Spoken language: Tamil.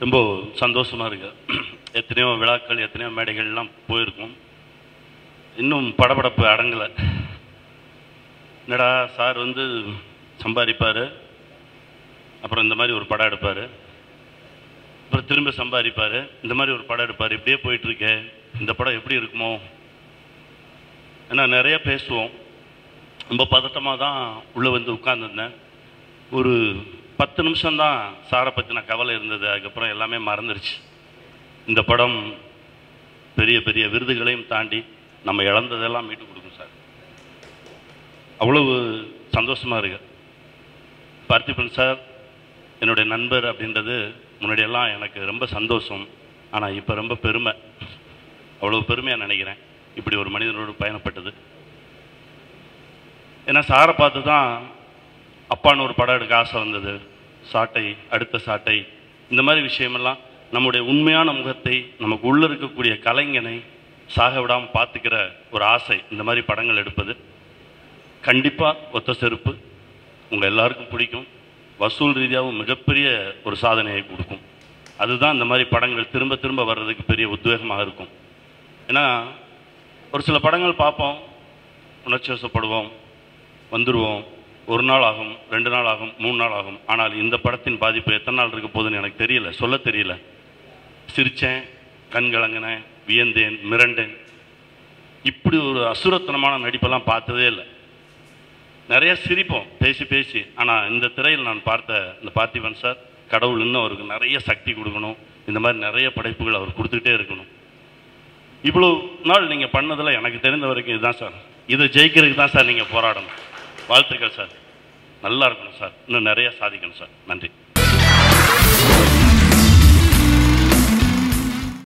ரொம்ப சந்தோஷமாக இருக்கு. எத்தனையோ விழாக்கள் எத்தனையோ மேடைகள்லாம் போயிருக்கும். இன்னும் படபடப்பு அடங்கலை. என்னடா சார் வந்து சம்பாதிப்பார், அப்புறம் இந்த மாதிரி ஒரு படம் எடுப்பார், அப்புறம் திரும்ப சம்பாதிப்பார், இந்த மாதிரி ஒரு படம் எடுப்பார், இப்படியே போயிட்டுருக்கே, இந்த படம் எப்படி இருக்குமோ? ஏன்னா நிறைய பேசுவோம். ரொம்ப பதட்டமாக தான் உள்ளே வந்து உட்கார்ந்துருந்தேன். ஒரு 10 நிமிஷம்தான் சாரை பற்றின கவலை இருந்தது. அதுக்கப்புறம் எல்லாமே மறந்துடுச்சு. இந்த படம் பெரிய பெரிய விருதுகளையும் தாண்டி நம்ம இழந்ததெல்லாம் மீட்டு கொடுக்கும் சார். அவ்வளவு சந்தோஷமாக இருக்கு. பார்த்திபன் சார் என்னுடைய நண்பர் அப்படின்றது முன்னாடியெல்லாம் எனக்கு ரொம்ப சந்தோஷம். ஆனால் இப்போ ரொம்ப பெருமை. அவ்வளோ பெருமையாக நினைக்கிறேன் இப்படி ஒரு மனிதனோடு பயணப்பட்டது. ஏன்னா சாரை பார்த்து தான் அப்பான்னு ஒரு படம் எடுக்க ஆசை வந்தது. சாட்டை, அடுத்த சாட்டை, இந்த மாதிரி விஷயமெல்லாம் நம்முடைய உண்மையான முகத்தை, நமக்கு உள்ளே இருக்கக்கூடிய கலைஞனை சாக விடாமல் பார்த்துக்கிற ஒரு ஆசை இந்த மாதிரி படங்கள் எடுப்பது. கண்டிப்பாக ஒத்த செருப்பு உங்கள் எல்லாருக்கும் பிடிக்கும். வசூல் ரீதியாகவும் மிகப்பெரிய ஒரு சாதனையை கொடுக்கும். அதுதான் இந்த மாதிரி படங்கள் திரும்ப திரும்ப வர்றதுக்கு பெரிய உத்வேகமாக இருக்கும். ஏன்னா ஒரு சில படங்கள் பார்ப்போம், உணர்ச்சி வசப்படுவோம், வந்துடுவோம், 1 நாள் ஆகும், 2 நாள் ஆகும், 3 நாள் ஆகும். ஆனால் இந்த படத்தின் பாதிப்பு எத்தனை நாள் இருக்க போகுதுன்னு எனக்கு தெரியல, சொல்ல தெரியல. சிரித்தேன், கண்கலங்கினேன், வியந்தேன், மிரண்டேன். இப்படி ஒரு அசுரத்தனமான நடிப்பெல்லாம் பார்த்ததே இல்லை. நிறைய சிரிப்போம் பேசி பேசி. ஆனால் இந்த திரையில் நான் பார்த்த இந்த பார்த்திபன் சார், கடவுள் இன்னும் அவருக்கு நிறைய சக்தி கொடுக்கணும். இந்த மாதிரி நிறைய படைப்புகள் அவர் கொடுத்துக்கிட்டே இருக்கணும். இவ்வளோ நாள் நீங்கள் பண்ணதில் எனக்கு தெரிந்த வரைக்கும் இதுதான் சார். இதை ஜெயிக்கிறதுக்கு தான் சார் நீங்கள் போராடணும். வாழ்த்துக்கள் சார். நல்லா இருக்கணும் சார். இன்னும் நிறைய சாதிக்கணும் சார். நன்றி.